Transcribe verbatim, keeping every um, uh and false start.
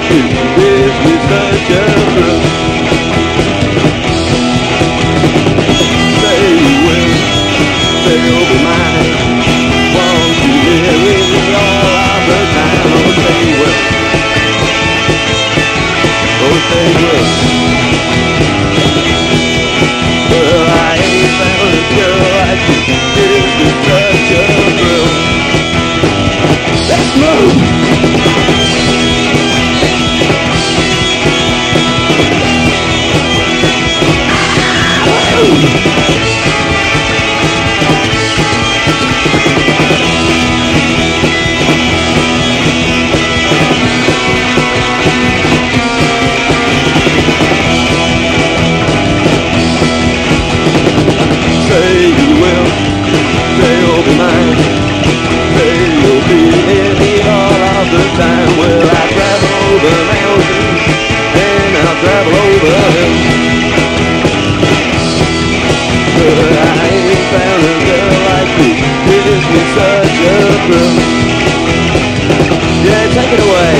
you. Gives me such a thrill. Say you will, say you'll be mine. Won't you live with me all of the time? Oh, say you will. Oh, say you will. Well, I ain't found a girl like you. Gives me such a thrill. Let's move! Say you will, say you'll be mine. Say you'll be near me all of the time. Well, I travel over mountains and I'll travel over hills, but I ain't found a girl like you. Gives me such a thrill. Yeah, take it away.